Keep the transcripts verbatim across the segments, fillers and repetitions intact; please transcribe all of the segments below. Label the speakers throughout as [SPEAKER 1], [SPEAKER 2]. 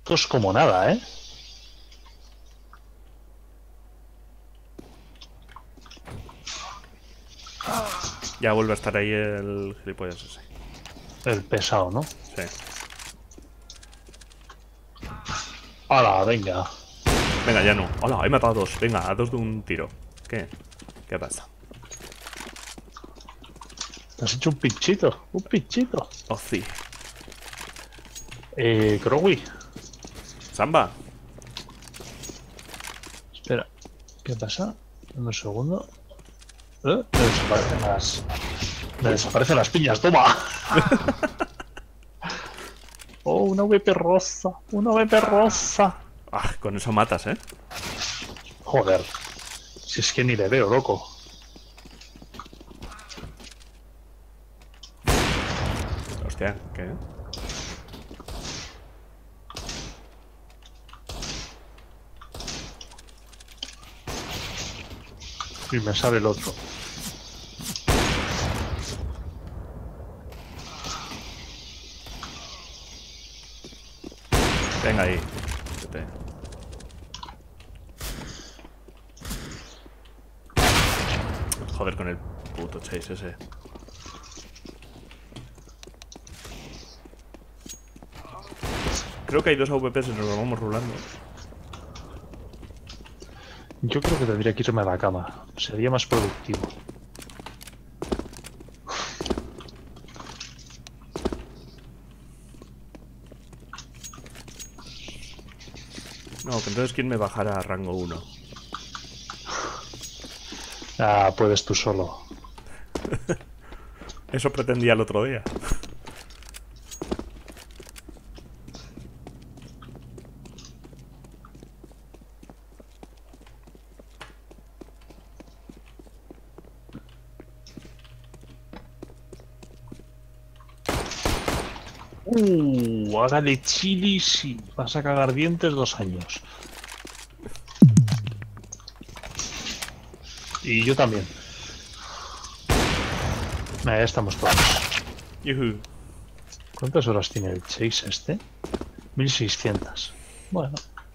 [SPEAKER 1] Esto es como nada, ¿eh?
[SPEAKER 2] Ya vuelve a estar ahí el gilipollas ese.
[SPEAKER 1] El pesado, ¿no?
[SPEAKER 2] Sí.
[SPEAKER 1] ¡Hala, venga!
[SPEAKER 2] Venga, ya no. Hola, he matado a dos. Venga, a dos de un tiro. ¿Qué? ¿Qué pasa?
[SPEAKER 1] Te has hecho un pinchito, un pinchito.
[SPEAKER 2] Oh, sí.
[SPEAKER 1] Eh, Crowy.
[SPEAKER 2] Samba.
[SPEAKER 1] Espera, ¿qué pasa? Dame un segundo. ¿Eh? Me desaparecen las... Me desaparecen las piñas, toma. Oh, una V P rosa, una V P rosa.
[SPEAKER 2] Ah, con eso matas, ¿eh?
[SPEAKER 1] Joder. Si es que ni le veo, loco.
[SPEAKER 2] Hostia, ¿qué?
[SPEAKER 1] Y me sale el otro.
[SPEAKER 2] Venga ahí. Vete. Joder con el puto chase ese. Creo que hay dos A V Ps y nos lo vamos rulando.
[SPEAKER 1] Yo creo que tendría que irme a la cama. Sería más productivo.
[SPEAKER 2] No, que entonces quién me bajará a rango uno.
[SPEAKER 1] Ah, puedes tú solo.
[SPEAKER 2] Eso pretendía el otro día.
[SPEAKER 1] Uh, haga de chili, sí. Vas a cagar dientes dos años. Y yo también. Ah, ya estamos todos.
[SPEAKER 2] Yuhu.
[SPEAKER 1] ¿Cuántas horas tiene el chase este? mil seiscientas. Bueno.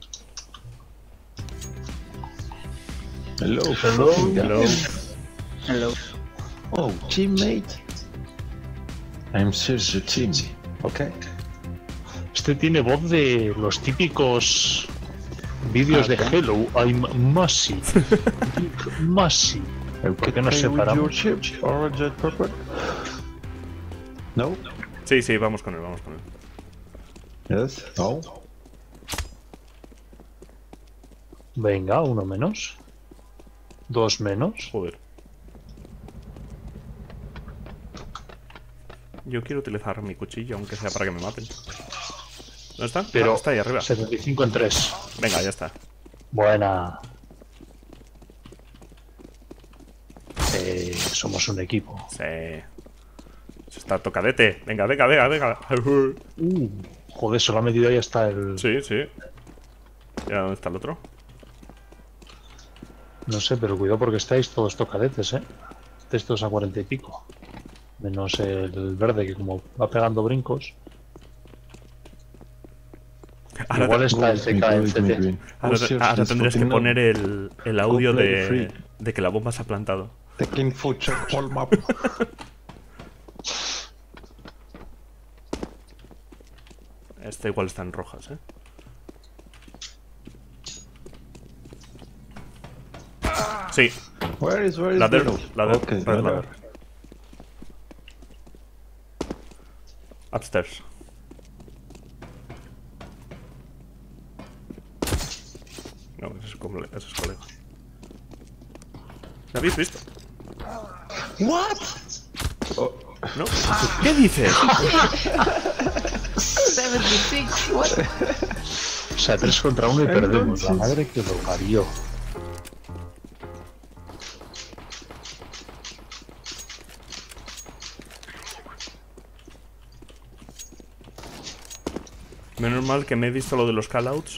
[SPEAKER 3] Hello,
[SPEAKER 1] Hello.
[SPEAKER 2] Hello.
[SPEAKER 4] Hello.
[SPEAKER 3] Oh, teammate. I'm Sergio Team. Okay.
[SPEAKER 1] Este tiene voz de los típicos vídeos de
[SPEAKER 3] Ah,
[SPEAKER 1] Hello, I'm Massey. Big Massey. ¿Por qué nos separamos?
[SPEAKER 3] Your ship or jet purple? No.
[SPEAKER 2] Sí, sí, vamos con él, vamos con él.
[SPEAKER 3] Yes. No.
[SPEAKER 1] Venga, uno menos. Dos menos.
[SPEAKER 2] Joder. Yo quiero utilizar mi cuchillo, aunque sea para que me maten. ¿Dónde está?
[SPEAKER 1] Pero
[SPEAKER 2] Ah, está ahí arriba.
[SPEAKER 1] setenta y cinco en tres.
[SPEAKER 2] Venga, ya está.
[SPEAKER 1] Buena. Eh, somos un equipo.
[SPEAKER 2] Sí. Se está tocadete. Venga, venga, venga, venga.
[SPEAKER 1] Uh, joder, solo ha metido ahí hasta el...
[SPEAKER 2] Sí, sí. ¿Y dónde está el otro?
[SPEAKER 1] No sé, pero cuidado porque estáis todos tocadetes, ¿eh? Estáis todos a cuarenta y pico. Menos el verde, que como va pegando brincos...
[SPEAKER 2] Ahora,
[SPEAKER 1] Igual
[SPEAKER 2] te-
[SPEAKER 1] está el T K en C T.
[SPEAKER 2] ahora te- ahora tendrías que poner el, el audio de, de que la bomba se ha plantado.
[SPEAKER 3] Taking food check all map.
[SPEAKER 2] Esta igual está en rojas, ¿eh? Sí,
[SPEAKER 3] Where is, where is
[SPEAKER 2] ladder,
[SPEAKER 3] the...
[SPEAKER 2] ladder,
[SPEAKER 3] Okay,
[SPEAKER 2] red
[SPEAKER 3] ladder.
[SPEAKER 2] ladder. Upstairs. No, ese es, comple- ese es colega. ¿Me habéis visto?
[SPEAKER 3] What? Oh,
[SPEAKER 2] ¿No? ¿Qué dices?
[SPEAKER 4] setenta y seis, what?
[SPEAKER 1] O sea, tres contra uno y perdemos. La madre que lo parió.
[SPEAKER 2] Menos mal que me he visto lo de los callouts.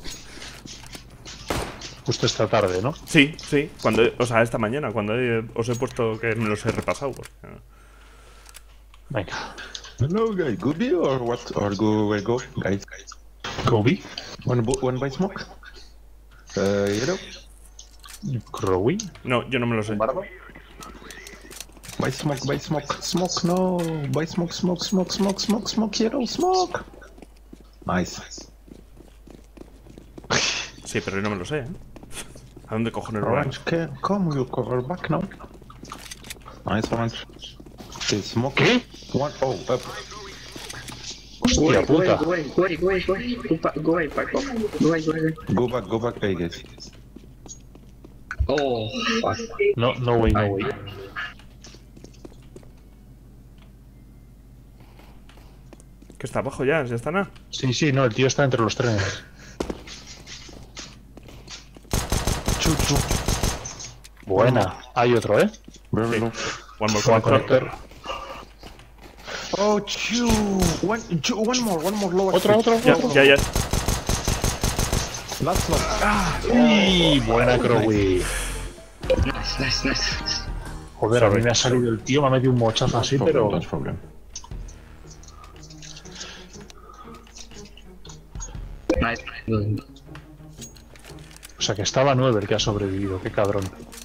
[SPEAKER 1] Justo esta tarde, ¿no?
[SPEAKER 2] Sí, sí. Cuando, o sea, esta mañana, cuando he- os he puesto que me los he repasado. Porque,
[SPEAKER 1] Venga.
[SPEAKER 3] hello guys, good view or what? Or go, where go, guys?
[SPEAKER 1] Kobe.
[SPEAKER 3] One, bo- one by smoke. Uh, yellow.
[SPEAKER 1] Crowy.
[SPEAKER 2] No, yo no me lo sé.
[SPEAKER 1] Bardo.
[SPEAKER 3] By smoke, by smoke. Smoke, no. By smoke, smoke, smoke, smoke, smoke, smoke, yellow, smoke. Nice.
[SPEAKER 2] Sí, pero yo no me lo sé, ¿eh? ¿A dónde cojones lo van?
[SPEAKER 3] Orange, can, come, you cover back now. Nice, orange. Okay, smoke.
[SPEAKER 1] ¿Qué?
[SPEAKER 3] One, oh, up.
[SPEAKER 1] Hostia
[SPEAKER 4] Go away,
[SPEAKER 1] puta.
[SPEAKER 4] go away, go away, go away, go away, go back, go away, back off. Go away, go away.
[SPEAKER 3] Go back, go back, I guess.
[SPEAKER 4] Oh, fuck.
[SPEAKER 1] No, no way, no way.
[SPEAKER 2] ¿Que está abajo ya? ¿Ya está nada?
[SPEAKER 1] Sí, sí, no, el tío está entre los trenes.
[SPEAKER 3] Chuchu.
[SPEAKER 1] Buena. Hay otro, ¿eh?
[SPEAKER 3] Very low.
[SPEAKER 2] One more
[SPEAKER 1] Juan
[SPEAKER 2] connector.
[SPEAKER 1] Conector.
[SPEAKER 3] Oh, chu. One, chu, one more, one more lower.
[SPEAKER 1] Otro, otro,
[SPEAKER 2] Ya,
[SPEAKER 1] otro.
[SPEAKER 2] ya, ya.
[SPEAKER 3] Last, last. Ah,
[SPEAKER 1] Y buena Crowy.
[SPEAKER 4] Nice, nice, nice.
[SPEAKER 1] Joder, a mí me ha salido el tío, me ha metido un mochazo así, pero...
[SPEAKER 3] no problem.
[SPEAKER 4] Nice. Good.
[SPEAKER 1] O sea, que estaba nueve el que ha sobrevivido, qué cabrón.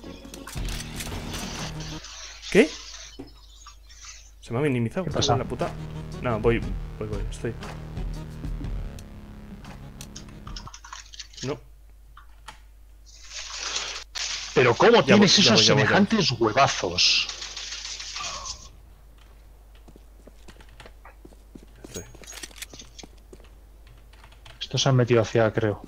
[SPEAKER 2] ¿Qué? Se me ha minimizado.
[SPEAKER 1] ¿Qué
[SPEAKER 2] ¿Qué
[SPEAKER 1] pasa?
[SPEAKER 2] la puta? No, voy, voy, voy, estoy. No.
[SPEAKER 1] Pero ¿cómo
[SPEAKER 2] Ya
[SPEAKER 1] tienes
[SPEAKER 2] voy, ya
[SPEAKER 1] esos
[SPEAKER 2] voy, ya voy, ya voy.
[SPEAKER 1] semejantes huevazos?
[SPEAKER 2] Estoy.
[SPEAKER 1] Estos se han metido hacia, creo.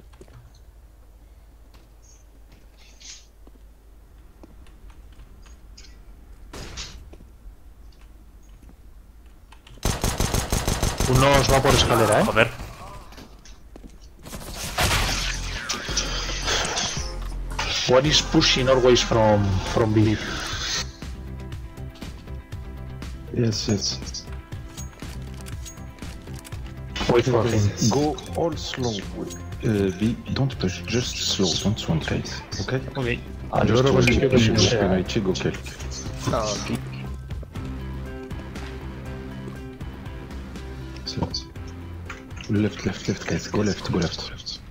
[SPEAKER 1] Uno os va por escalera, ¿eh?
[SPEAKER 2] Joder.
[SPEAKER 1] One is pushing always from, from B.
[SPEAKER 3] Yes, yes.
[SPEAKER 1] Wait for him.
[SPEAKER 3] Go all slow. Uh, B, don't push, just slow, don't swan guys. Okay?
[SPEAKER 1] Ok.
[SPEAKER 3] Ah,
[SPEAKER 1] Yo creo que sí que sí, sea.
[SPEAKER 3] Chigo, kill.
[SPEAKER 4] Oh, okay.
[SPEAKER 3] So, left, left, left, guys. Go left, go left.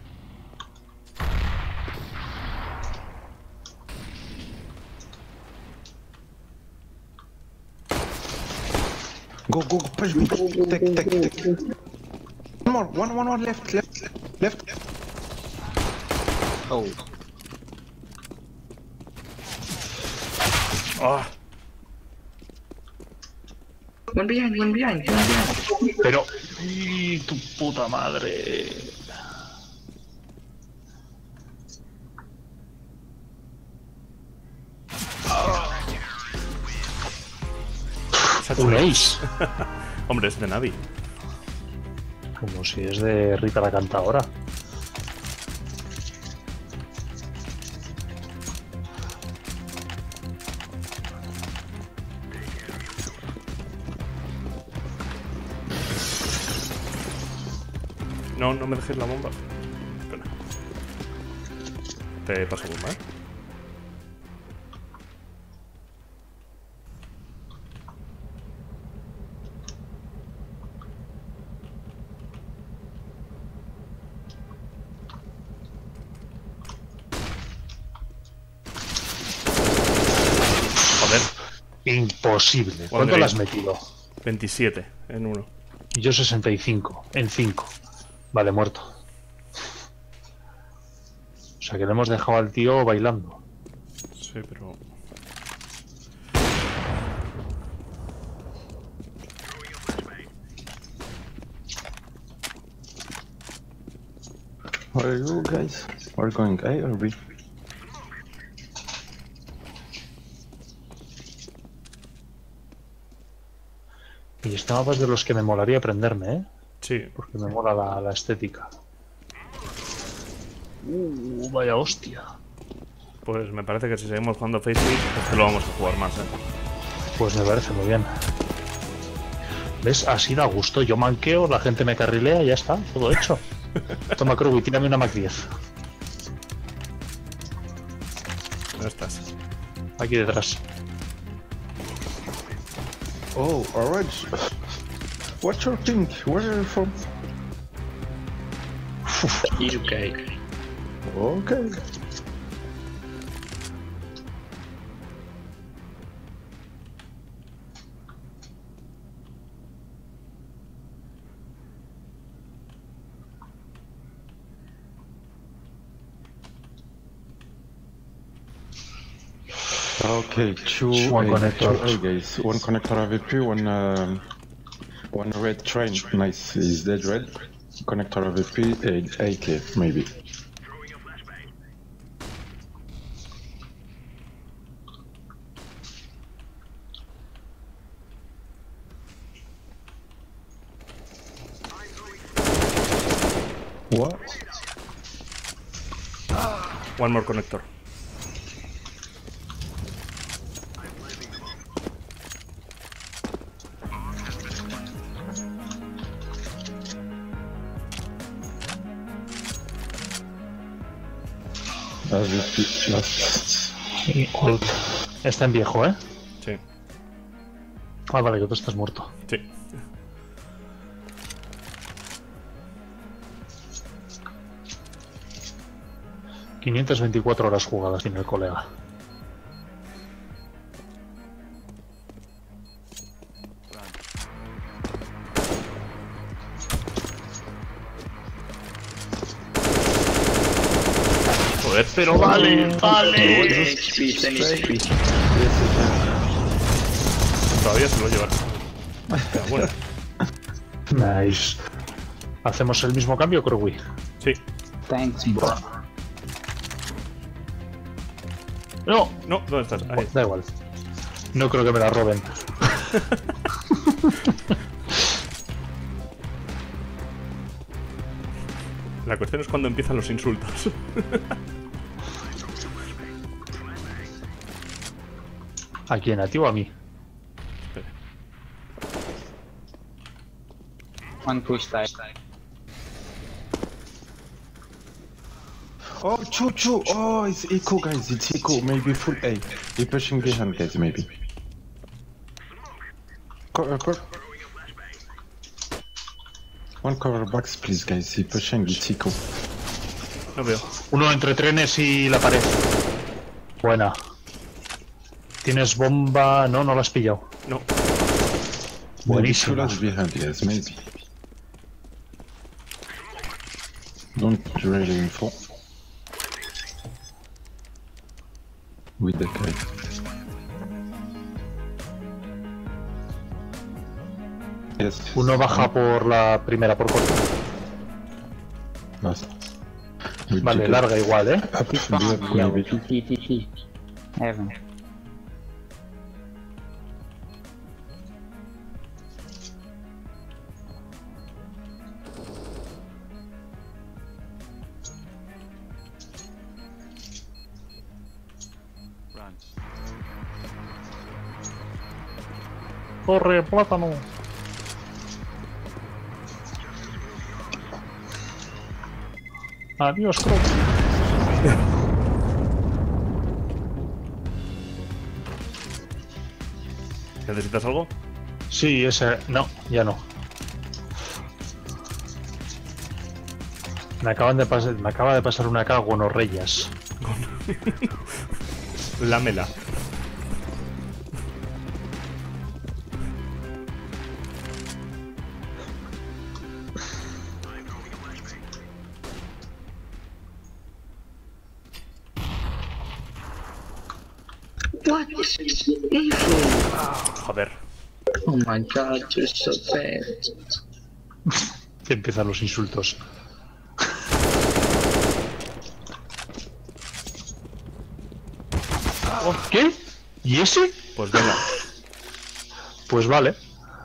[SPEAKER 3] Go, go, go, push me, push me. Take, take, take. One more, one, one more, left, left, left.
[SPEAKER 4] Oh.
[SPEAKER 2] Ah,
[SPEAKER 4] One behind, one behind, one behind.
[SPEAKER 1] Pero... ¡Y tu puta madre!
[SPEAKER 2] se ha hecho
[SPEAKER 1] Un
[SPEAKER 2] un-
[SPEAKER 1] ace.
[SPEAKER 2] Hombre, es de Navi.
[SPEAKER 1] Como si es de Rita la Cantadora.
[SPEAKER 2] No, no me dejes la bomba. Espera. Te paso bomba, ¿eh? Joder,
[SPEAKER 1] Imposible. ¿Cuánto
[SPEAKER 2] Wondering.
[SPEAKER 1] le has metido?
[SPEAKER 2] veintisiete en uno.
[SPEAKER 1] Y yo sesenta y cinco. En cinco. Vale, muerto. O sea que le hemos dejado al tío bailando.
[SPEAKER 2] Sí, pero...
[SPEAKER 3] Where are you guys? Are you going A or B?
[SPEAKER 1] Y este mapa es de los que me molaría aprenderme, ¿eh?
[SPEAKER 2] Sí,
[SPEAKER 1] Porque me mola la, la estética. Uh, vaya hostia.
[SPEAKER 2] pues me parece que si seguimos jugando Facebook, este lo vamos a jugar más, ¿eh?
[SPEAKER 1] Pues me parece muy bien. ¿Ves? Así da gusto. Yo manqueo, la gente me carrilea y ya está. Todo hecho. Toma, Crowy, tírame una Mac diez.
[SPEAKER 2] ¿Dónde estás?
[SPEAKER 1] Aquí detrás.
[SPEAKER 3] Oh, orange. What's your thing? Where are you from?
[SPEAKER 4] It's okay.
[SPEAKER 3] Okay. Okay, two,
[SPEAKER 1] One
[SPEAKER 3] A,
[SPEAKER 1] connector.
[SPEAKER 3] two A guys. One connector A V P, one um, one red train. Nice, he's dead red. Connector A V P, A, A K maybe. What?
[SPEAKER 2] One more connector.
[SPEAKER 3] A V P, last.
[SPEAKER 1] Ult. Está en viejo, ¿eh?
[SPEAKER 2] Sí,
[SPEAKER 1] Ah, vale, que tú estás muerto.
[SPEAKER 2] sí.
[SPEAKER 1] quinientas veinticuatro horas jugadas tiene el colega.
[SPEAKER 2] Joder, pero vale, vale.
[SPEAKER 4] ten H P, ten H P.
[SPEAKER 2] Todavía se lo llevan. Pero bueno,
[SPEAKER 1] Nice. ¿Hacemos el mismo cambio, Crowley?
[SPEAKER 2] sí.
[SPEAKER 4] Thanks, bro.
[SPEAKER 1] No,
[SPEAKER 2] No, ¿dónde estás? Ahí.
[SPEAKER 1] da igual. No creo que me la roben.
[SPEAKER 2] La cuestión es cuando empiezan los insultos.
[SPEAKER 1] ¿A quién? ¿A ti o a mí?
[SPEAKER 2] Espera.
[SPEAKER 4] One push tag.
[SPEAKER 3] Oh, Chu Chu! Oh, it's Eco, guys. It's Eco. Maybe full A. He pushing behind, guys. Maybe. Cover, cover. One cover box, please, guys. He pushing. It's Eco.
[SPEAKER 2] No veo.
[SPEAKER 1] Uno entre trenes y la pared. Buena. ¿Tienes bomba? No, no la has pillado.
[SPEAKER 2] No.
[SPEAKER 3] Maybe two
[SPEAKER 1] Buenísima.
[SPEAKER 3] last behind, yes, maybe. Don't really info. With the kite. Yes.
[SPEAKER 1] Uno baja por la primera, por corto.
[SPEAKER 3] Last. With
[SPEAKER 1] Vale,
[SPEAKER 3] the kite.
[SPEAKER 1] larga igual, ¿eh?
[SPEAKER 3] Behind, maybe.
[SPEAKER 4] T T T T. Heaven.
[SPEAKER 1] Corre, plátano. Adiós, Crow.
[SPEAKER 2] ¿Necesitas algo?
[SPEAKER 1] Sí, ese... No, ya no. Me acaban de pasar... Me acaba de pasar una cara gonorreyas.
[SPEAKER 2] Lámela.
[SPEAKER 4] What is this info?
[SPEAKER 2] Joder.
[SPEAKER 4] Oh my god, you're so bad.
[SPEAKER 1] Que empiezan los insultos. Oh, ¿qué? ¿Y ese?
[SPEAKER 2] Pues venga.
[SPEAKER 1] Pues vale.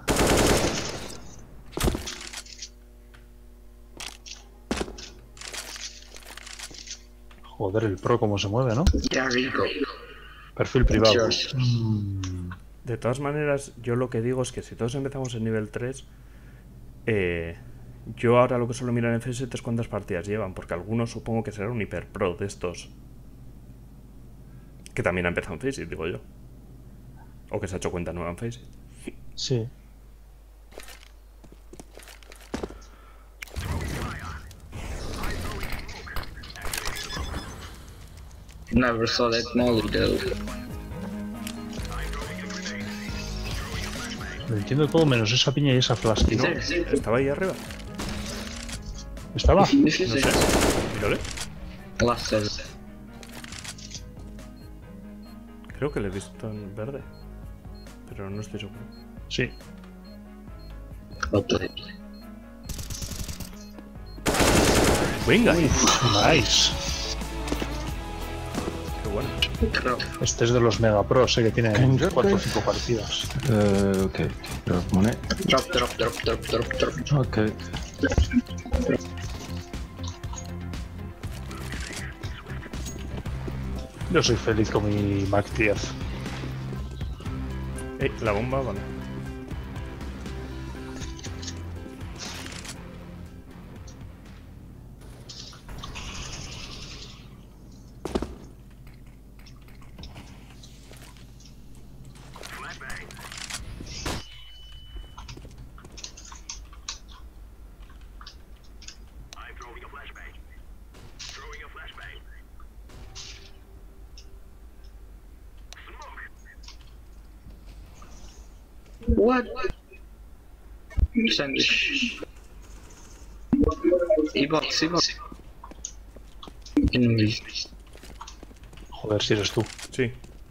[SPEAKER 1] Joder, el pro cómo se mueve, ¿no?
[SPEAKER 4] Yeah, Rico.
[SPEAKER 1] Perfil privado.
[SPEAKER 4] Yours.
[SPEAKER 2] De todas maneras, yo lo que digo es que si todos empezamos en nivel tres, eh, yo ahora lo que suelo mirar en F siete es cuántas partidas llevan, porque algunos supongo que será un hiper pro de estos. Que también ha empezado en Faceit, digo yo. O que se ha hecho cuenta nueva en Faceit.
[SPEAKER 1] Sí.
[SPEAKER 4] Never saw that molly though.
[SPEAKER 1] Lo entiendo todo menos esa piña y esa flash.
[SPEAKER 4] Is
[SPEAKER 1] ¿No?
[SPEAKER 4] there?
[SPEAKER 2] Estaba ahí arriba.
[SPEAKER 1] ¿Estaba?
[SPEAKER 4] This is
[SPEAKER 2] No sé. Mírale.
[SPEAKER 4] last seven.
[SPEAKER 2] Creo que le he visto en verde. Pero no estoy seguro.
[SPEAKER 1] Sí.
[SPEAKER 4] Okay.
[SPEAKER 2] Venga.
[SPEAKER 1] Nice.
[SPEAKER 2] Qué bueno.
[SPEAKER 4] Drop.
[SPEAKER 1] Este es de los Mega Pros, sé que tiene
[SPEAKER 3] Can you
[SPEAKER 1] cuatro o
[SPEAKER 3] play?
[SPEAKER 1] cinco partidas.
[SPEAKER 3] Uh, okay. Drop money.
[SPEAKER 4] Drop, drop, drop, drop, drop, drop.
[SPEAKER 3] Okay.
[SPEAKER 1] Yo soy feliz con mi Mac diez.
[SPEAKER 2] Eh, la bomba, vale.
[SPEAKER 4] What? Sandwich. E-box, E-box. Enemies.
[SPEAKER 1] Joder, si eres tú.
[SPEAKER 2] Sí.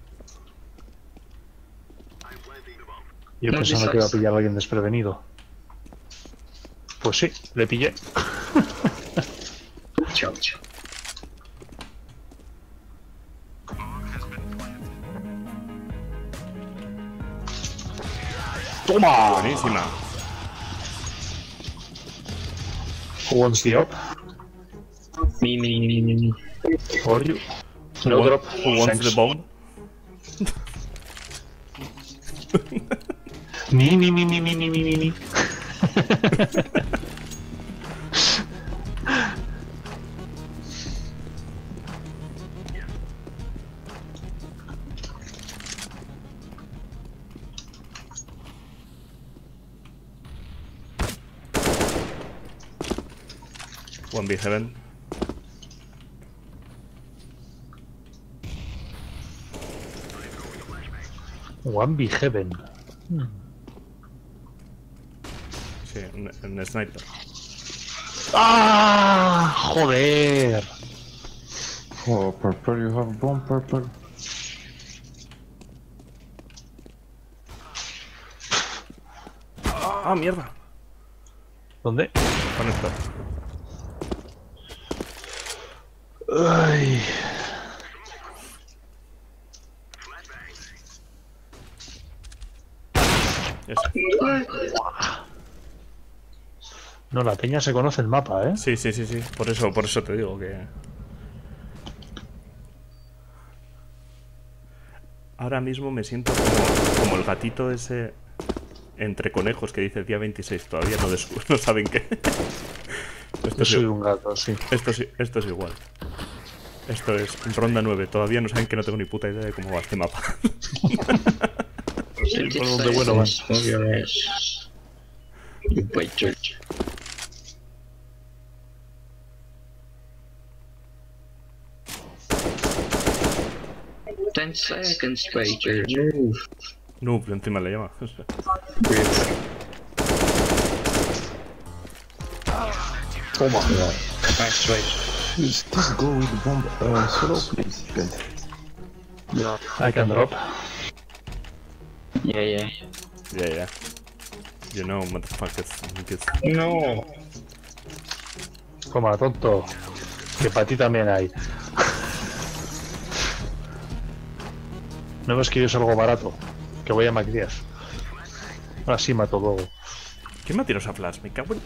[SPEAKER 1] Yo
[SPEAKER 4] No,
[SPEAKER 1] pensando
[SPEAKER 4] this
[SPEAKER 1] que iba a
[SPEAKER 4] sucks.
[SPEAKER 1] pillar a alguien desprevenido. Pues sí, le pillé.
[SPEAKER 4] Chao, chao.
[SPEAKER 1] ¡Toma!
[SPEAKER 2] Buenísima.
[SPEAKER 1] Who wants the up?
[SPEAKER 4] Me, me, me, me, me.
[SPEAKER 1] For you.
[SPEAKER 2] Who,
[SPEAKER 1] No
[SPEAKER 2] want-
[SPEAKER 1] drop.
[SPEAKER 2] who wants
[SPEAKER 1] Thanks.
[SPEAKER 2] the bomb?
[SPEAKER 1] Ni, ni, ni, ni, ni, ni, ni, ni, ni.
[SPEAKER 2] One B Heaven.
[SPEAKER 1] One B Heaven.
[SPEAKER 2] Sí, en, en sniper.
[SPEAKER 1] ¡Ah! ¡Joder!
[SPEAKER 3] Oh, purple, you have bomb, purple.
[SPEAKER 2] Ah, mierda.
[SPEAKER 1] ¿Dónde?
[SPEAKER 2] Conector.
[SPEAKER 1] Ay.
[SPEAKER 2] Ese.
[SPEAKER 1] No, la peña se conoce el mapa, ¿eh?
[SPEAKER 2] Sí, sí, sí, sí. Por eso, por eso te digo que. Ahora mismo me siento como, como el gatito ese entre conejos que dice día veintiséis. Todavía no, descu- no saben qué. Esto
[SPEAKER 1] Yo
[SPEAKER 2] es,
[SPEAKER 1] soy
[SPEAKER 2] i-
[SPEAKER 1] un gato, sí.
[SPEAKER 2] esto, es, esto es igual. Esto es ronda nueve. Todavía no saben que no tengo ni puta idea de cómo va este mapa.
[SPEAKER 1] por donde bueno van.
[SPEAKER 4] Move your ass. You play church. Ten seconds, Pager. Move.
[SPEAKER 2] No, encima le llama.
[SPEAKER 1] Toma.
[SPEAKER 4] Nice way.
[SPEAKER 3] Please, please go with bomb uh, solo, please, guys.
[SPEAKER 1] I can drop.
[SPEAKER 4] Yeah, yeah.
[SPEAKER 2] Yeah, yeah. You know, motherfuckers. niggas.
[SPEAKER 4] No.
[SPEAKER 1] Toma, tonto. Que para ti también hay. No ves que yo salgo barato. Que voy a Mac diez. Ahora sí mato luego.
[SPEAKER 2] ¿Quién me ha tirado esa flash? Me cago en...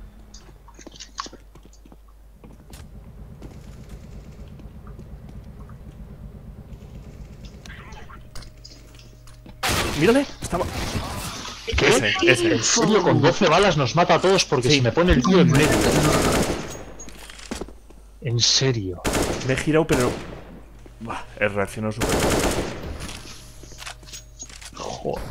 [SPEAKER 2] ¡Mírale! Estaba... Ese, ese.
[SPEAKER 1] En serio, con doce balas nos mata a todos porque
[SPEAKER 2] Sí.
[SPEAKER 1] se me pone el tío en medio. En serio.
[SPEAKER 2] Me he girado, pero... Buah, he reaccionado súper mal.
[SPEAKER 1] Joder.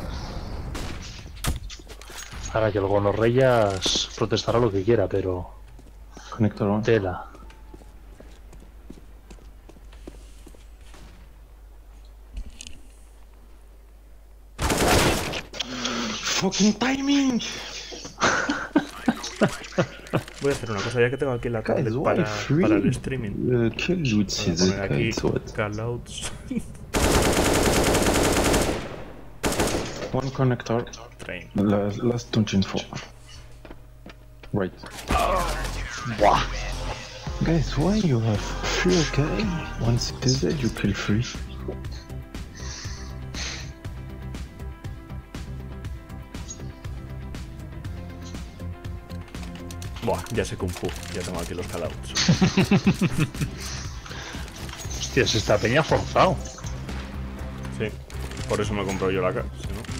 [SPEAKER 1] Ahora que el Gonorreyas protestará lo que quiera, pero...
[SPEAKER 3] Connector on.
[SPEAKER 1] Tela.
[SPEAKER 3] fucking timing!
[SPEAKER 2] Voy a hacer una cosa, ya que tengo aquí la tablet
[SPEAKER 3] Guys, why
[SPEAKER 2] para,
[SPEAKER 3] free?
[SPEAKER 2] para el streaming.
[SPEAKER 3] Uh, kill Lutz
[SPEAKER 2] Voy a
[SPEAKER 3] is
[SPEAKER 2] poner aquí
[SPEAKER 3] it, what?
[SPEAKER 2] callouts.
[SPEAKER 3] One connector.
[SPEAKER 2] Train.
[SPEAKER 3] Last, last touch info. Right.
[SPEAKER 1] Buah.
[SPEAKER 3] Guys, why you have free okay? Once it is dead, you kill free.
[SPEAKER 2] Buah, ya sé Kung Fu, ya tengo aquí los callouts.
[SPEAKER 1] Hostia, se está peña forzado.
[SPEAKER 2] Sí, por eso me compro yo la casa, si no.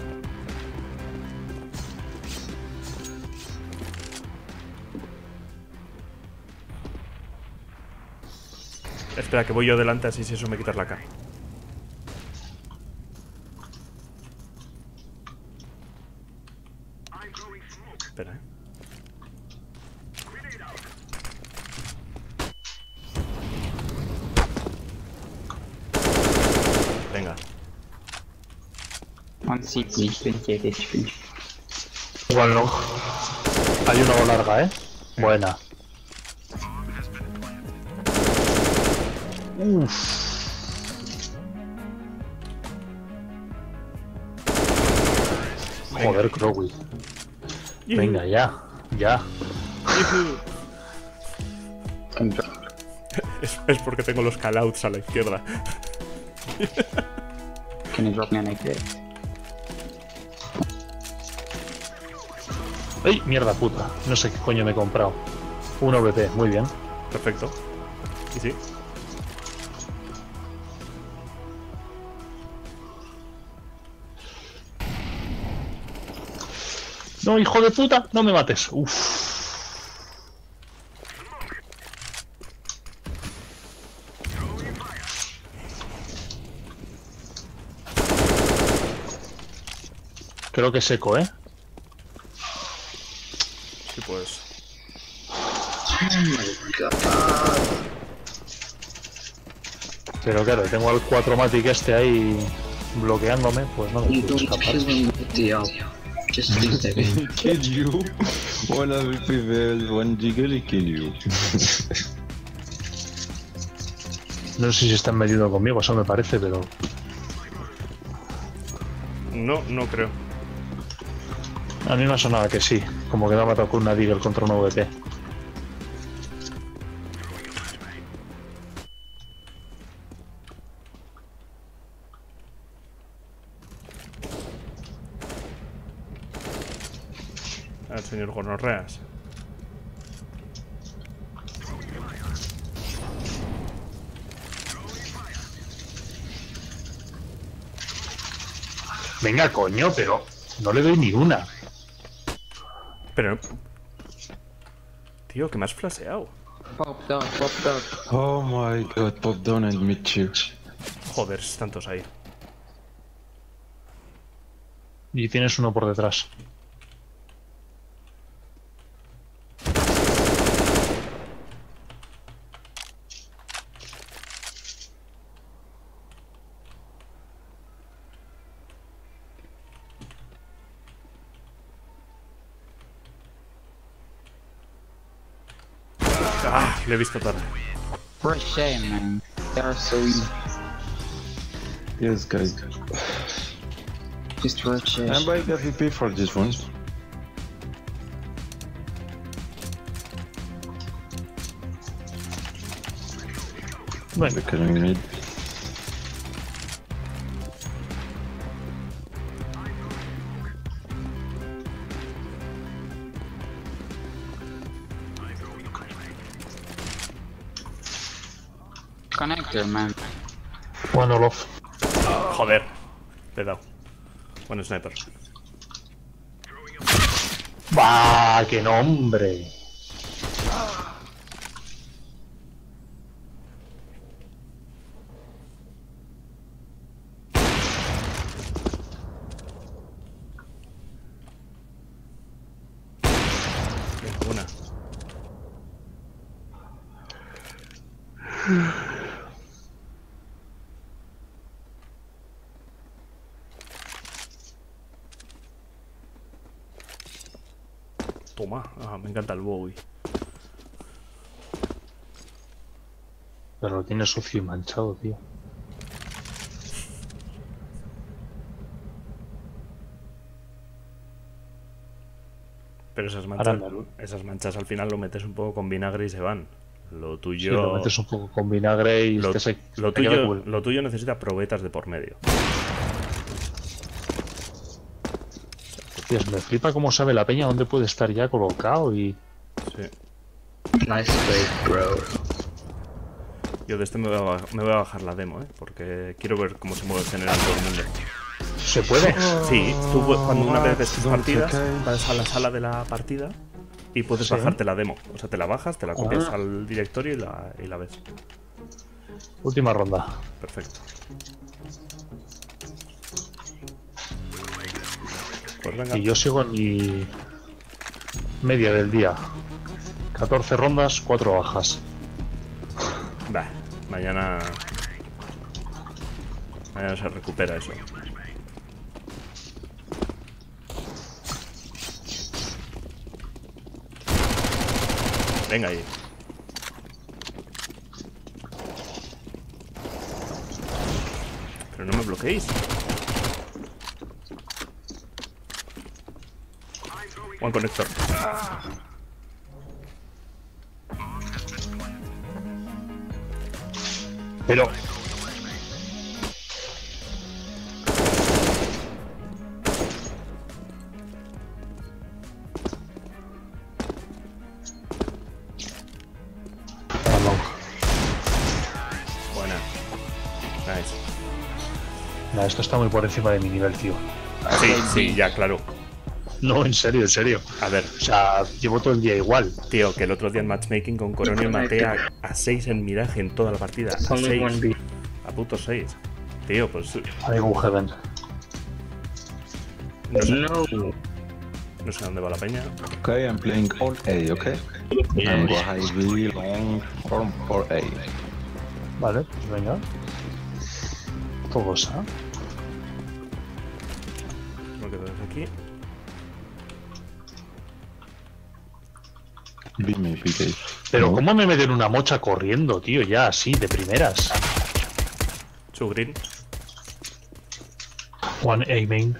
[SPEAKER 2] Espera, que voy yo delante, así si eso me quitas la cara. Espera, eh. Venga.
[SPEAKER 4] One C T, veintisiete H P.
[SPEAKER 1] Igual no. Hay una larga, ¿eh? Buena. Uff. Joder, Crowy. Venga, ya. Ya.
[SPEAKER 2] Es, es porque tengo los callouts a la izquierda.
[SPEAKER 4] Can you drop me an A K?
[SPEAKER 1] ¡Ay, mierda puta! No sé qué coño me he comprado. Un V P, muy bien.
[SPEAKER 2] Perfecto. ¿Y sí?
[SPEAKER 1] No, hijo de puta, no me mates. Uff. Creo que seco, ¿eh?
[SPEAKER 2] Sí, pues.
[SPEAKER 4] Oh my god.
[SPEAKER 1] Pero claro, tengo al cuatro matic este ahí bloqueándome, pues no me
[SPEAKER 4] You
[SPEAKER 1] puedo
[SPEAKER 4] don't
[SPEAKER 1] escapar.
[SPEAKER 4] kill him with the L. Just leave that
[SPEAKER 3] He kill you. One A V P Vel, one Jiggle, he kill you.
[SPEAKER 1] No sé si están metiendo conmigo, eso me parece, pero...
[SPEAKER 2] No, no creo.
[SPEAKER 1] A mí me ha sonado que sí, como que me ha matado con una Deagle contra un V P.
[SPEAKER 2] Al señor Gonorreas.
[SPEAKER 1] Venga, coño, pero no le doy ni una.
[SPEAKER 2] Pero... Tío, que me has flasheado.
[SPEAKER 4] Pop dog, pop dog.
[SPEAKER 3] Oh my god, pop down and meet you.
[SPEAKER 2] Joder, tantos ahí.
[SPEAKER 1] Y tienes uno por detrás.
[SPEAKER 2] Ah, le he visto tarde.
[SPEAKER 4] For shame, man. They are so easy.
[SPEAKER 3] Yes, guys.
[SPEAKER 4] Just for shame.
[SPEAKER 3] I'm buying A V P for this one.
[SPEAKER 1] Bueno,
[SPEAKER 3] They're killing me.
[SPEAKER 4] Connector, man.
[SPEAKER 1] bueno, Olof.
[SPEAKER 2] Joder. Le he dado. Buen sniper.
[SPEAKER 1] ¡Bah! ¡Qué nombre!
[SPEAKER 2] Una. Toma. Ah, me encanta el Bowie.
[SPEAKER 1] Pero lo tiene sucio y manchado, tío.
[SPEAKER 2] Pero esas
[SPEAKER 1] Ahora
[SPEAKER 2] manchas,
[SPEAKER 1] me lo-
[SPEAKER 2] esas manchas al final lo metes un poco con vinagre y se van. Lo
[SPEAKER 1] Sí,
[SPEAKER 2] tuyo...
[SPEAKER 1] lo metes un poco con vinagre y
[SPEAKER 2] lo,
[SPEAKER 1] te se,
[SPEAKER 2] lo
[SPEAKER 1] te queda
[SPEAKER 2] tuyo,
[SPEAKER 1] cool.
[SPEAKER 2] lo tuyo necesita probetas de por medio.
[SPEAKER 1] Dios, me flipa cómo sabe la peña dónde puede estar ya colocado y...
[SPEAKER 2] Sí.
[SPEAKER 4] Nice play, bro.
[SPEAKER 2] Yo de este me voy, a, baj- me voy a bajar la demo, ¿eh? Porque quiero ver cómo se mueve en general todo el mundo.
[SPEAKER 1] ¿Se puede?
[SPEAKER 2] Sí, tú pu- cuando una vez ves tus
[SPEAKER 3] Don't
[SPEAKER 2] partidas,
[SPEAKER 3] take-
[SPEAKER 2] vas a la sala de la partida y puedes
[SPEAKER 1] Sí.
[SPEAKER 2] bajarte la demo. O sea, te la bajas, te la copias
[SPEAKER 1] Ah.
[SPEAKER 2] al directorio y la, y la ves.
[SPEAKER 1] Última ronda.
[SPEAKER 2] Perfecto. Pues venga.
[SPEAKER 1] Y yo sigo en mi media del día. catorce rondas, cuatro bajas.
[SPEAKER 2] Bah, mañana... Mañana se recupera eso. Venga ahí. Pero no me bloqueéis. Buen conector.
[SPEAKER 1] Pero... Perdón.
[SPEAKER 2] Buena. Nice.
[SPEAKER 1] Nah, esto está muy por encima de mi nivel, tío.
[SPEAKER 2] Sí, sí, ya, claro.
[SPEAKER 1] No, en serio, en serio.
[SPEAKER 2] A ver,
[SPEAKER 1] O sea, llevo todo el día igual.
[SPEAKER 2] tío, que el otro día en matchmaking con Coronel maté a seis en miraje en toda la partida. A
[SPEAKER 4] Only one
[SPEAKER 2] seis.
[SPEAKER 4] B.
[SPEAKER 2] A puto seis. Tío, pues
[SPEAKER 1] Amigo Heaven.
[SPEAKER 2] no sé,
[SPEAKER 4] No.
[SPEAKER 2] no sé dónde va la peña.
[SPEAKER 3] Okay, I'm playing all A, okay? I'm go high B, long, or, or A.
[SPEAKER 1] Vale, pues venga. Todos, ¿ah?
[SPEAKER 2] Me quedo desde aquí.
[SPEAKER 3] B maybe, Dave.
[SPEAKER 1] Pero
[SPEAKER 3] No.
[SPEAKER 1] ¿cómo me meten una mocha corriendo, tío? Ya, así, de primeras.
[SPEAKER 2] Su green.
[SPEAKER 1] One A main.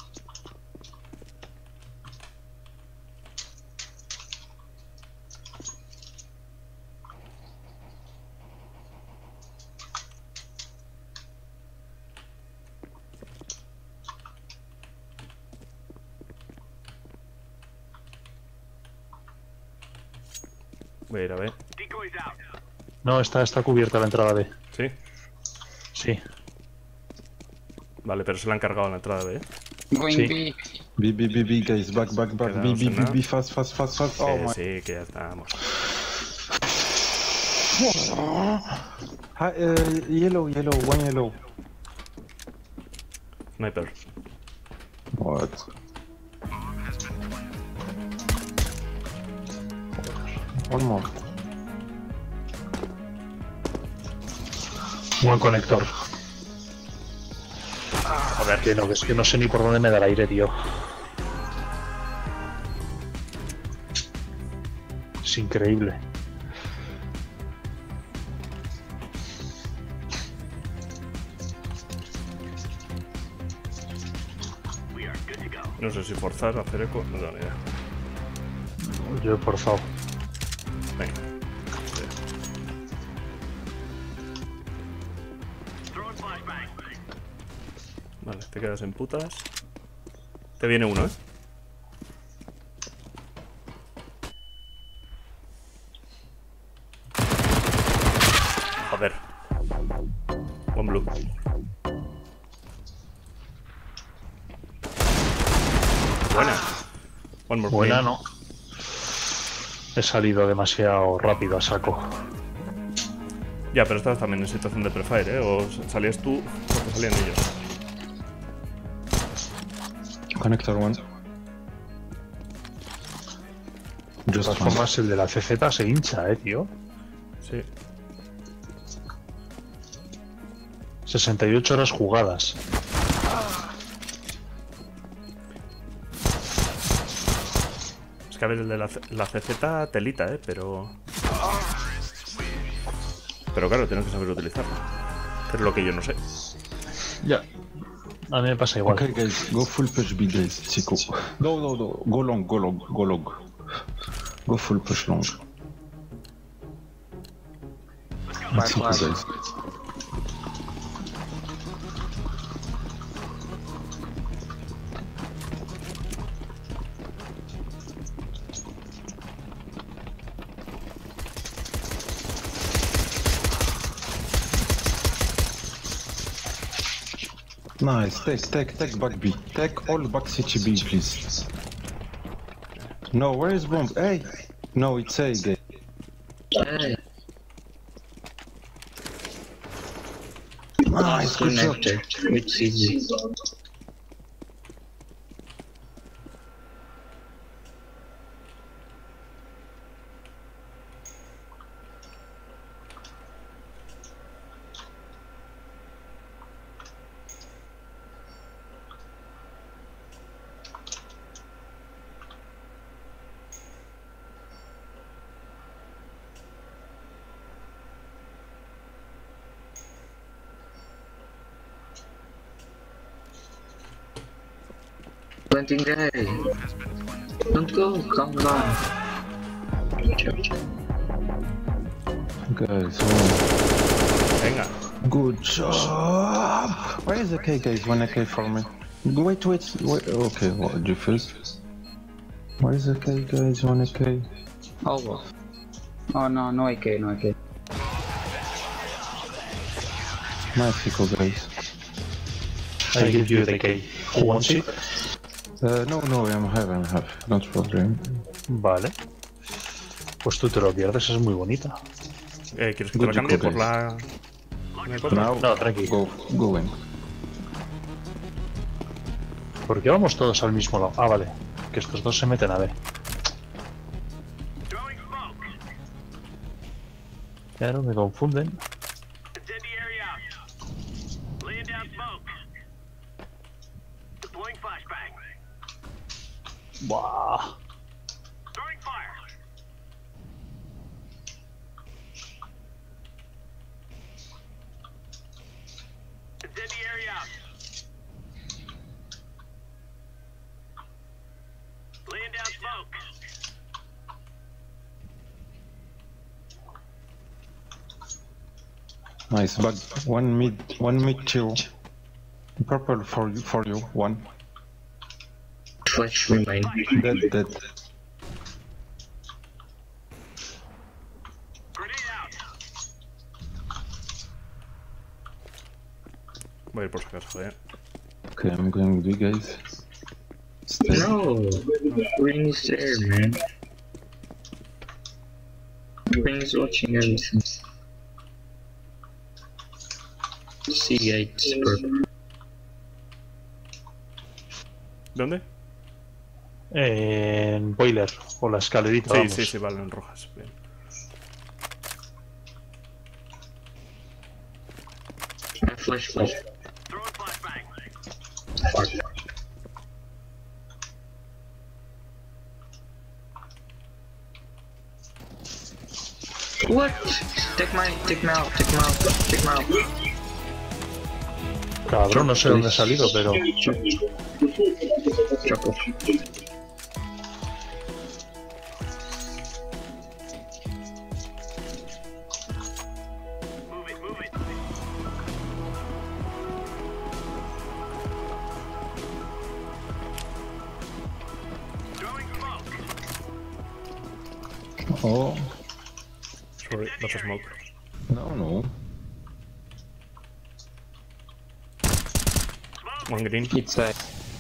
[SPEAKER 2] Voy a ir a ver.
[SPEAKER 1] No, está, está cubierta la entrada B.
[SPEAKER 2] ¿Sí?
[SPEAKER 1] Sí.
[SPEAKER 2] Vale, pero se la han cargado en la entrada B. ¿eh?
[SPEAKER 4] Going
[SPEAKER 1] Sí.
[SPEAKER 4] B.
[SPEAKER 3] B, B, B, B, guys, back, back, back. B,
[SPEAKER 2] Quedamos
[SPEAKER 3] B,
[SPEAKER 2] en
[SPEAKER 3] B,
[SPEAKER 2] A.
[SPEAKER 3] B, fast, fast, fast, fast. Oh
[SPEAKER 2] Eh,
[SPEAKER 3] my.
[SPEAKER 2] sí, que ya estamos.
[SPEAKER 3] Hi, uh, yellow, yellow, one yellow.
[SPEAKER 2] Sniper.
[SPEAKER 3] What? One more.
[SPEAKER 1] Buen conector. Joder, que no, que es que no sé ni por dónde me da el aire, tío. Es increíble.
[SPEAKER 2] No sé si forzar, hacer eco, no tengo ni idea.
[SPEAKER 1] Yo he forzado.
[SPEAKER 2] Venga. Vale, te quedas en putas. Te viene uno, ¿eh? Joder. One blue. Buena. One more
[SPEAKER 1] Buena,
[SPEAKER 2] plane.
[SPEAKER 1] no. He salido demasiado rápido a saco.
[SPEAKER 2] Ya, pero estabas también en situación de prefire, ¿eh? O salías tú o te salían ellos.
[SPEAKER 3] Connector one.
[SPEAKER 1] De
[SPEAKER 3] Just
[SPEAKER 1] todas
[SPEAKER 3] one.
[SPEAKER 1] formas, el de la C Z se hincha, eh, tío.
[SPEAKER 2] Sí.
[SPEAKER 1] sesenta y ocho horas jugadas.
[SPEAKER 2] Es que a ver, el de la, la C Z telita, ¿eh? Pero... Pero claro, tienes que saber utilizarlo. Pero lo que yo no sé.
[SPEAKER 1] Ya. A mí me pasa igual.
[SPEAKER 3] Okay, guys, go full push B, guys. Chico. No, no, no. Go long, go long, go long. Go full push long. Let's go, guys. Nice, take, take, take back B. Take all back C T B, please. No, where is bomb? Hey! No, it's A again.
[SPEAKER 4] Hey.
[SPEAKER 3] Nice, good job.
[SPEAKER 4] Connected with C G. Planting guy. Don't go, calm down.
[SPEAKER 3] Guys, oh.
[SPEAKER 2] Venga.
[SPEAKER 3] Good job! Where is the K, guys? One A K for me. Wait, wait, wait. Okay, what do you first? Where is the K, guys? One A K.
[SPEAKER 4] Oh, oh no, no A K, no A K.
[SPEAKER 3] Nice eco, guys.
[SPEAKER 1] I give you the K. Who wants it?
[SPEAKER 3] Uh, no, no, I'm have, I'm have. Don't problem.
[SPEAKER 1] Vale. Pues tú te lo pierdes, es muy bonita.
[SPEAKER 2] Eh, ¿Quieres que te la cambie por la...?
[SPEAKER 3] Now,
[SPEAKER 1] No, tranqui.
[SPEAKER 3] Go, go in.
[SPEAKER 1] ¿Por qué vamos todos al mismo lado? Ah, vale. Que estos dos se meten a B. Claro, me confunden. Buah.
[SPEAKER 3] Nice, but one mid, one mid two. Purple for you, for you, one.
[SPEAKER 4] Flash remain.
[SPEAKER 3] Dead, dead.
[SPEAKER 2] Voy a ir por si acaso, eh.
[SPEAKER 3] Okay, I'm going with you guys. Stay.
[SPEAKER 4] No, Green is there, man. Green is watching everything. C eight is purple.
[SPEAKER 2] ¿Dónde?
[SPEAKER 1] En boiler, o la escalerita.
[SPEAKER 2] Sí,
[SPEAKER 1] vamos.
[SPEAKER 2] sí, sí, vale, en rojas. Bien.
[SPEAKER 4] Flash, flash. Fuck. What? Take my, take me out, take me out, take me out.
[SPEAKER 1] Cabrón, no sé dónde he salido, pero...
[SPEAKER 4] Choco.
[SPEAKER 3] Oh,
[SPEAKER 2] Sorry, not a smoke.
[SPEAKER 3] no, no.
[SPEAKER 2] One green.
[SPEAKER 4] It's a...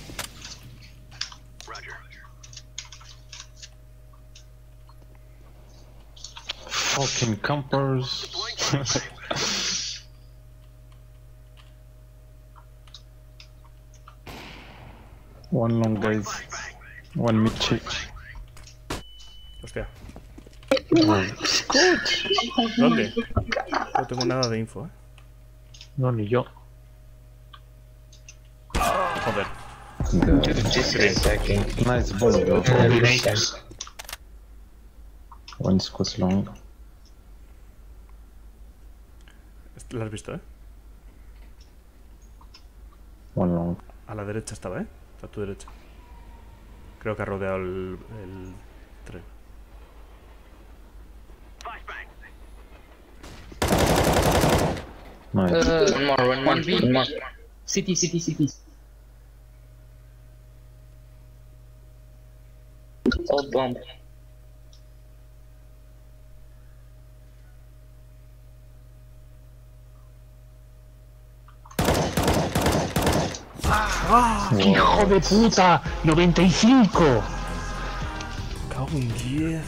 [SPEAKER 3] Fucking campers. One long, guys. One mid check.
[SPEAKER 2] Hostia.
[SPEAKER 3] Oh.
[SPEAKER 2] ¿Dónde? No tengo nada de info, eh.
[SPEAKER 1] No, ni yo.
[SPEAKER 2] Joder.
[SPEAKER 3] Yeah.
[SPEAKER 4] Just a second.
[SPEAKER 3] Nice bomb, though.
[SPEAKER 1] Combination.
[SPEAKER 3] One squad long.
[SPEAKER 2] ¿Lo has visto, eh?
[SPEAKER 3] One long.
[SPEAKER 2] A la derecha estaba, ¿eh? A tu derecha. Creo que ha rodeado el, el tren.
[SPEAKER 3] Nice.
[SPEAKER 4] Uh, one more, one more, one, one more. City, city, city. Old bomb.
[SPEAKER 1] ¡Ah! ¡Qué hijo de puta! ¡noventa y cinco!
[SPEAKER 2] Cago en diez.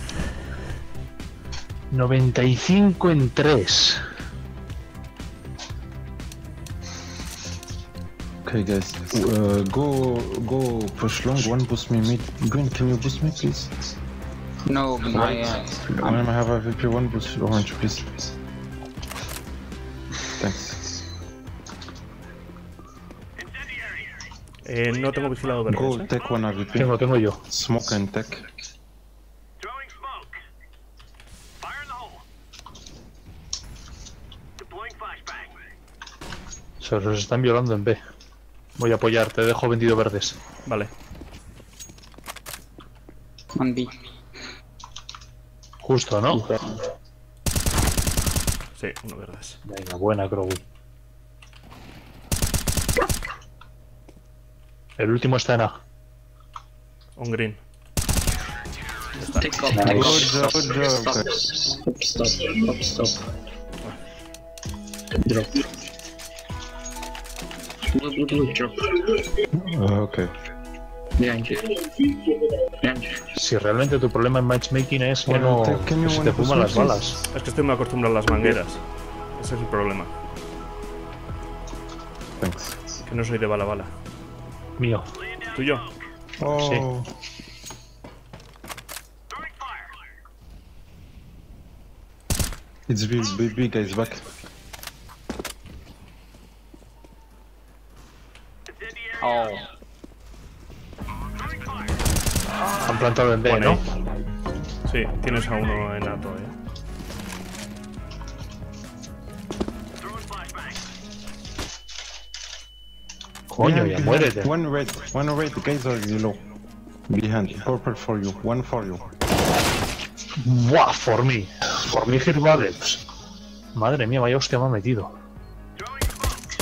[SPEAKER 1] noventa y cinco en tres.
[SPEAKER 3] Okay, guys, uh, go go push long. One boost me mid. Green, can you boost me, please?
[SPEAKER 4] No, I, uh,
[SPEAKER 3] I'm gonna have a V P. One boost orange, please. Thanks.
[SPEAKER 2] Eh, no tengo vigilado verdes,
[SPEAKER 3] Go
[SPEAKER 2] ¿eh?
[SPEAKER 3] take one A V P.
[SPEAKER 1] Tengo, tengo yo.
[SPEAKER 3] Smoke and tech.
[SPEAKER 5] Throwing smoke. Fire in the hole. Deploying flashbang.
[SPEAKER 1] Se los están violando en B. Voy a apoyar, te dejo vendido verdes.
[SPEAKER 2] Vale.
[SPEAKER 4] one B.
[SPEAKER 1] Justo, ¿no?
[SPEAKER 2] Sí, uno verdes.
[SPEAKER 1] Venga, buena, Crowy. El último está en A.
[SPEAKER 2] On green.
[SPEAKER 4] Take off, take
[SPEAKER 3] Good
[SPEAKER 4] off.
[SPEAKER 3] job, good job.
[SPEAKER 4] Stop,
[SPEAKER 3] Okay.
[SPEAKER 4] stop, stop, stop, stop. Drop. Blue, blue, blue, drop.
[SPEAKER 3] Uh, okay.
[SPEAKER 4] Behind you. Behind you.
[SPEAKER 1] Si realmente tu problema en matchmaking es que
[SPEAKER 3] Bueno,
[SPEAKER 1] no
[SPEAKER 3] te- que me
[SPEAKER 1] que se te
[SPEAKER 3] bueno,
[SPEAKER 1] fuman
[SPEAKER 3] pues,
[SPEAKER 1] las balas.
[SPEAKER 2] Es que estoy muy acostumbrado a las mangueras. Ese es el problema.
[SPEAKER 3] Thanks.
[SPEAKER 2] Que no soy de bala bala.
[SPEAKER 1] Mío.
[SPEAKER 2] ¿Tuyo?
[SPEAKER 3] Oh.
[SPEAKER 5] Throwing fire.
[SPEAKER 3] It's big, big, big guys back.
[SPEAKER 5] Incendiary.
[SPEAKER 4] Oh.
[SPEAKER 5] Throwing fire.
[SPEAKER 1] Han plantado en B,
[SPEAKER 2] Bueno,
[SPEAKER 1] ¿no?
[SPEAKER 2] sí, tienes a uno en A todavía.
[SPEAKER 5] Throwing flashbang.
[SPEAKER 1] Coño, ya
[SPEAKER 3] Behind,
[SPEAKER 1] muérete.
[SPEAKER 3] One red, one red, guys are yellow. Behind, purple for you, one for you.
[SPEAKER 1] Buah, for me. For me, hit bullets. Madre mía, vaya hostia me ha metido.
[SPEAKER 5] Throwing smoke.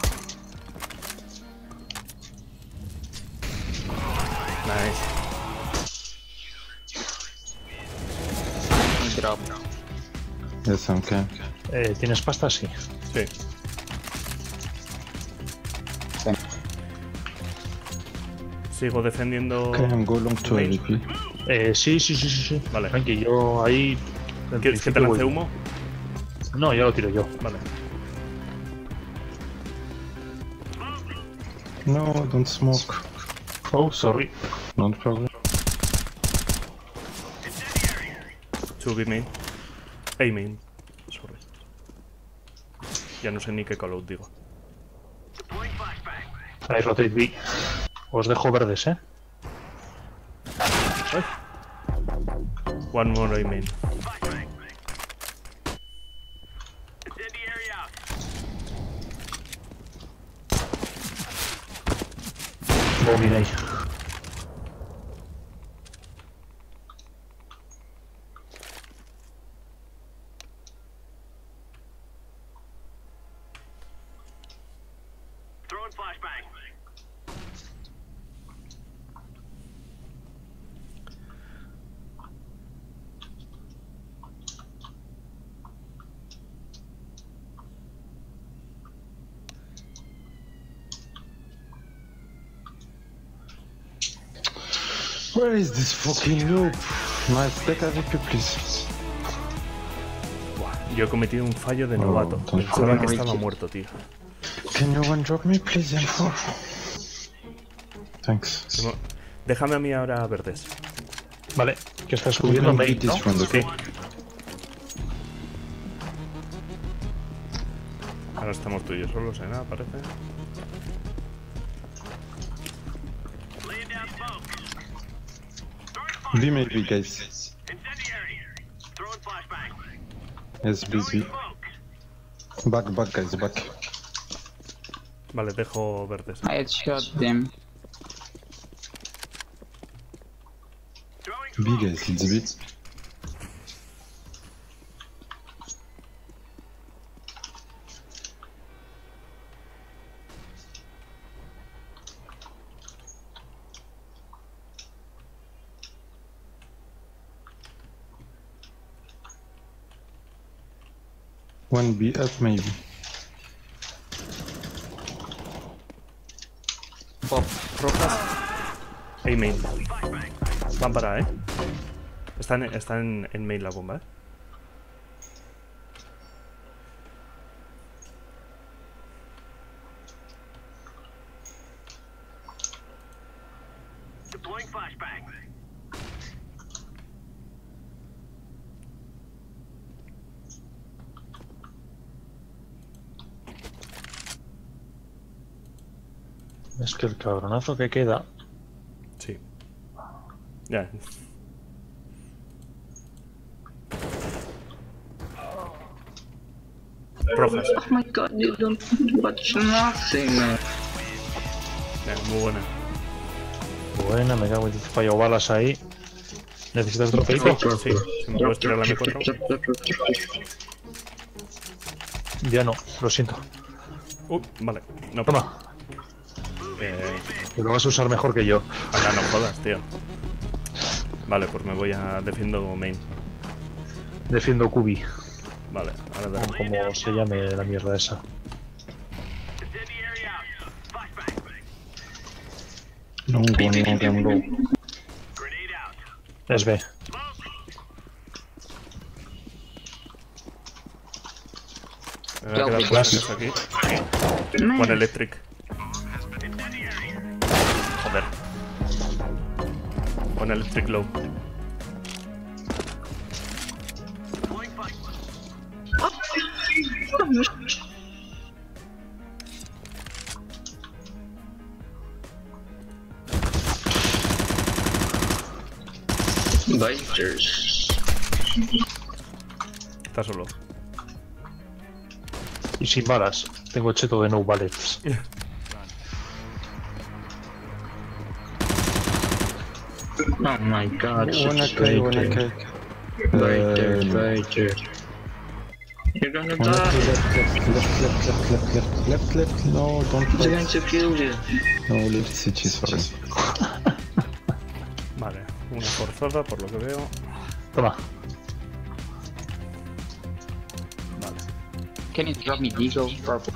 [SPEAKER 2] Nice.
[SPEAKER 4] Drop.
[SPEAKER 3] Yes, okay.
[SPEAKER 1] Eh, ¿Tienes pasta? Sí.
[SPEAKER 2] Sí. Sigo defendiendo.
[SPEAKER 3] Okay, I'm go long to A V P.
[SPEAKER 1] Eh, sí, sí, sí, sí, sí.
[SPEAKER 2] Vale.
[SPEAKER 1] Tranqui, yo ahí... en
[SPEAKER 2] ¿Quieres que te
[SPEAKER 1] principio
[SPEAKER 2] lance
[SPEAKER 1] voy.
[SPEAKER 2] humo?
[SPEAKER 1] No, ya lo tiro yo.
[SPEAKER 2] Vale.
[SPEAKER 3] No, don't smoke.
[SPEAKER 1] Oh, sorry.
[SPEAKER 3] No problem.
[SPEAKER 2] two B main. A main. Sorry. Ya no sé ni qué callout digo.
[SPEAKER 5] Deploying flashbang.
[SPEAKER 1] Ahí rotate B. Os dejo verdes, ¿eh?
[SPEAKER 2] Ay. One more A main.
[SPEAKER 5] Flashbang. Incendiary out.
[SPEAKER 1] Oh, mira ahí.
[SPEAKER 5] Throwing flashbang.
[SPEAKER 3] Where is this fucking loop? Nice, take A V P, please.
[SPEAKER 2] Yo he cometido un fallo de
[SPEAKER 3] Oh,
[SPEAKER 2] novato.
[SPEAKER 3] entonces
[SPEAKER 2] Pensaba
[SPEAKER 3] fue
[SPEAKER 2] que
[SPEAKER 3] Richie.
[SPEAKER 2] estaba muerto, tío.
[SPEAKER 3] Can you one drop me, please, info? Thanks.
[SPEAKER 2] Tengo- Déjame a mí ahora verdes.
[SPEAKER 1] Vale, que estás
[SPEAKER 3] We
[SPEAKER 1] subiendo
[SPEAKER 3] can
[SPEAKER 1] main,
[SPEAKER 3] beat this
[SPEAKER 1] ¿no?
[SPEAKER 3] from the
[SPEAKER 2] Sí. Ahora estamos tú y yo solos, ¿eh? Nada, parece.
[SPEAKER 5] Laying down smoke. Throwing fire.
[SPEAKER 3] B maybe, guys.
[SPEAKER 5] Incendiary.
[SPEAKER 3] Yes, B, B. Back, back, guys, back.
[SPEAKER 2] Vale, dejo verdes.
[SPEAKER 6] I headshot them.
[SPEAKER 3] B, guys, it's B. One B up, maybe.
[SPEAKER 2] Pop, rojas. Hey, main. Van para, eh. Están, están en main la bomba, eh.
[SPEAKER 5] Deploying flashbang.
[SPEAKER 1] Es que el cabronazo que queda.
[SPEAKER 2] Sí. Ya. Rojas.
[SPEAKER 4] Oh my god, you don't watch nothing, man.
[SPEAKER 2] Ya, muy buena.
[SPEAKER 1] Buena, me cago en fallo balas ahí. ¿Necesitas otro trofeito?
[SPEAKER 2] Sí, si me puedes tirar la M cuatro.
[SPEAKER 1] Ya no, lo siento.
[SPEAKER 2] Uh, vale. No,
[SPEAKER 1] Toma,
[SPEAKER 2] Eh,
[SPEAKER 1] que lo vas a usar mejor que yo.
[SPEAKER 2] anda, no jodas, tío. Vale, pues me voy a defiendo main.
[SPEAKER 1] Defiendo Kubi,
[SPEAKER 2] Vale, ahora da.
[SPEAKER 1] como se llame la mierda esa.
[SPEAKER 5] Incendiary out. Flashbang.
[SPEAKER 3] Long, one, long, and low.
[SPEAKER 5] Grenade out.
[SPEAKER 1] Es B.
[SPEAKER 2] Me voy a quedar
[SPEAKER 1] Clases.
[SPEAKER 2] aquí. One electric. Joder. One electric low.
[SPEAKER 5] Deploying flashbang.
[SPEAKER 4] Biters.
[SPEAKER 2] Está solo.
[SPEAKER 1] Y sin balas. Tengo cheto de no bullets.
[SPEAKER 4] Oh my god,
[SPEAKER 3] One
[SPEAKER 4] such
[SPEAKER 3] A K, one A
[SPEAKER 4] biter.
[SPEAKER 3] K.
[SPEAKER 4] Biter,
[SPEAKER 3] Um,
[SPEAKER 4] biter. You're gonna
[SPEAKER 3] One A K,
[SPEAKER 4] die.
[SPEAKER 3] left, left, left, left, left, left, left, left. No, don't
[SPEAKER 4] He's
[SPEAKER 3] fight.
[SPEAKER 4] going to kill you.
[SPEAKER 3] No, left city, sorry.
[SPEAKER 2] Vale, una forzada por lo que veo.
[SPEAKER 1] Toma.
[SPEAKER 2] Vale.
[SPEAKER 6] Can you drop me Deagle? Purple.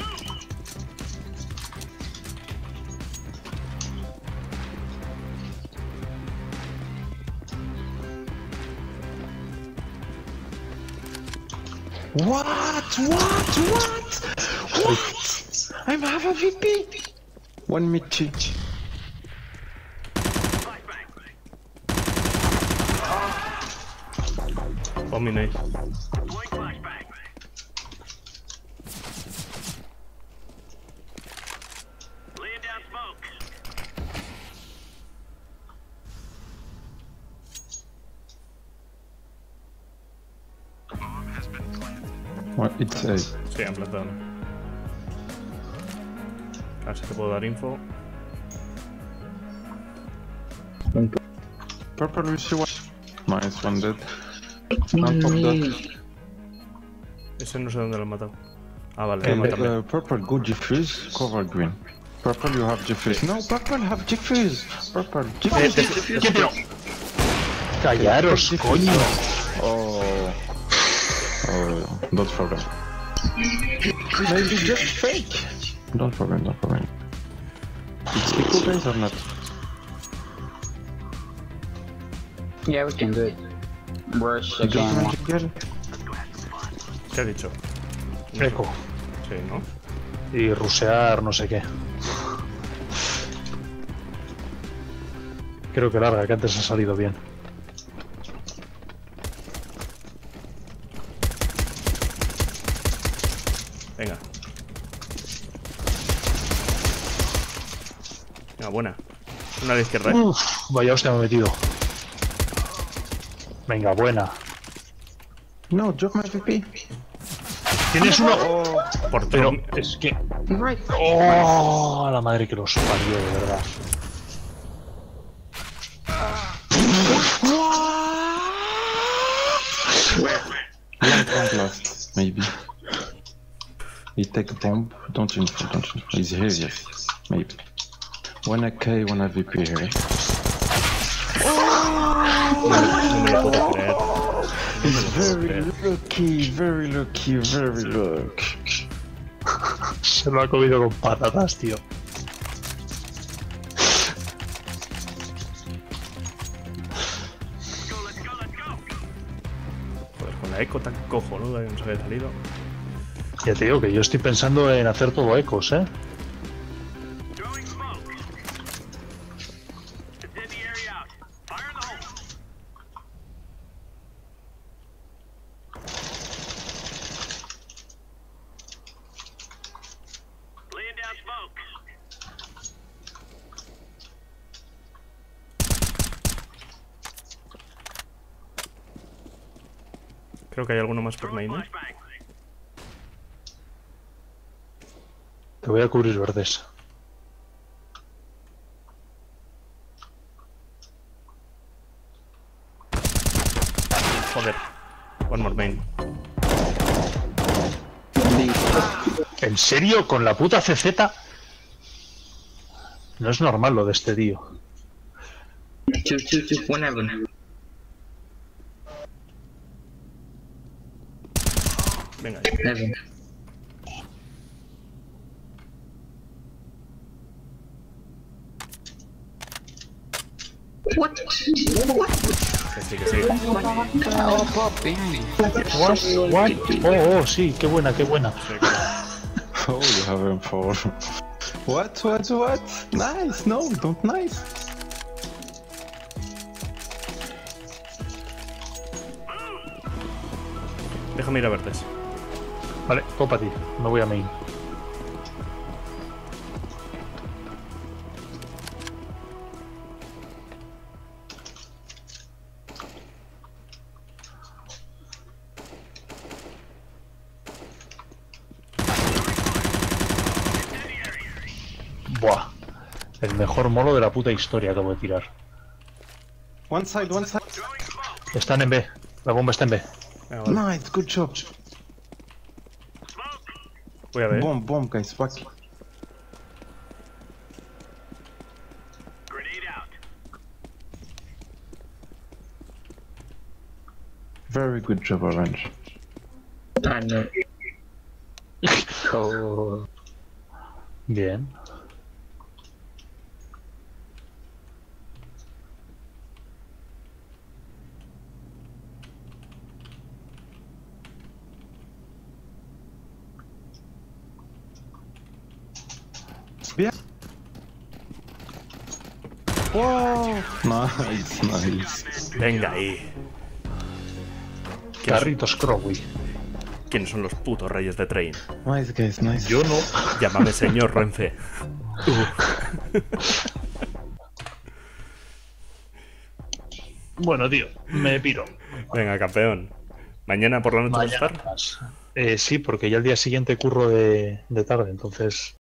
[SPEAKER 3] What? What? What? What? I'm half a V P. One mid cheat.
[SPEAKER 2] Dominate.
[SPEAKER 5] Deploying flashbang. Laying down smoke.
[SPEAKER 3] What? It's A.
[SPEAKER 2] Sí, han plantado. A ver si te puedo dar info.
[SPEAKER 3] Purple, you see what? Nice, one dead. On top that.
[SPEAKER 2] Ese no sé dónde lo han matado. Ah, vale,
[SPEAKER 1] Eh,
[SPEAKER 2] lo
[SPEAKER 3] Uh,
[SPEAKER 2] matan bien.
[SPEAKER 3] uh, purple, go defuse, cover green. Purple, you have defuse. No, purple have defuse. Purple,
[SPEAKER 2] Eh,
[SPEAKER 3] defuse.
[SPEAKER 2] te-
[SPEAKER 1] ¡Quieto! ¡Callaros, coño!
[SPEAKER 3] Oh. Oh, don't forget. Maybe just fake. Don't forget, don't forget. It's equal guys or not?
[SPEAKER 6] Yeah, we can do it. Rush
[SPEAKER 3] You just
[SPEAKER 6] again.
[SPEAKER 3] magic girl?
[SPEAKER 2] ¿Qué ha dicho?
[SPEAKER 1] Eco.
[SPEAKER 2] Sí, ¿no?
[SPEAKER 1] Y rusear no sé qué. Creo que larga, que antes ha salido bien.
[SPEAKER 2] Venga. Venga, buena. Una de izquierda, ¿eh?
[SPEAKER 1] Uf, vaya hostia me he metido. Venga, buena.
[SPEAKER 3] No, drop my V P.
[SPEAKER 1] Tienes uno.
[SPEAKER 2] Por
[SPEAKER 1] Pero
[SPEAKER 2] turno.
[SPEAKER 1] es que.
[SPEAKER 4] Right.
[SPEAKER 1] ¡Oh! La madre que los parió, de verdad.
[SPEAKER 3] Last round last, maybe. He take a bomb. Don't info, don't info. He's here, yes. Maybe. One A K, one A V P here.
[SPEAKER 2] No me lo puedo creer.
[SPEAKER 3] Very lucky, very lucky, very lucky.
[SPEAKER 1] Se lo ha comido con patatas, tío.
[SPEAKER 2] Joder, con la eco tan cojonuda que nos había salido.
[SPEAKER 1] Ya te digo que yo estoy pensando en hacer todo ecos, ¿eh?
[SPEAKER 5] Throwing smoke. Incendiary out. Fire in the hole. Laying down smoke.
[SPEAKER 2] Creo que hay alguno más por main, ¿no?
[SPEAKER 5] Flashbang.
[SPEAKER 1] Te voy a cubrir verdes.
[SPEAKER 2] Joder. One more main.
[SPEAKER 1] ¿En serio? ¿Con la puta C Z? No es normal lo de este tío.
[SPEAKER 4] Two, two, two, one heaven.
[SPEAKER 2] Venga,
[SPEAKER 4] Heaven. What?
[SPEAKER 2] que sí, que sí.
[SPEAKER 6] Oh, pop behind me.
[SPEAKER 1] What? What? Oh, oh, sí, qué buena, qué buena.
[SPEAKER 3] Oh, you have him for. What, what, what? Nice, no, don't nice.
[SPEAKER 2] Déjame ir a verdes.
[SPEAKER 1] Vale, copa ti, me voy a main. Buah, el mejor molo de la puta historia acabo de tirar.
[SPEAKER 3] One side, one side.
[SPEAKER 1] Están en B, la bomba está en B.
[SPEAKER 2] Venga, vale.
[SPEAKER 3] Nice, good job.
[SPEAKER 2] Voy a ver.
[SPEAKER 3] Bomb, bomb, guys, back.
[SPEAKER 5] Grenade out.
[SPEAKER 3] Very good job, Orange.
[SPEAKER 4] Ah, no.
[SPEAKER 6] Oh.
[SPEAKER 1] Bien.
[SPEAKER 3] Yeah. Whoa! Nice, nice.
[SPEAKER 2] Venga ahí.
[SPEAKER 1] Carritos Crowley.
[SPEAKER 2] ¿Quiénes son los putos reyes de Train?
[SPEAKER 3] Nice, guys, nice.
[SPEAKER 1] Yo no.
[SPEAKER 2] Llámame señor Renfe.
[SPEAKER 1] Bueno, tío, me piro.
[SPEAKER 2] Venga, campeón. Mañana por la noche vas a estar.
[SPEAKER 1] Mañana más. Eh, sí, porque ya el día siguiente curro de, de tarde, entonces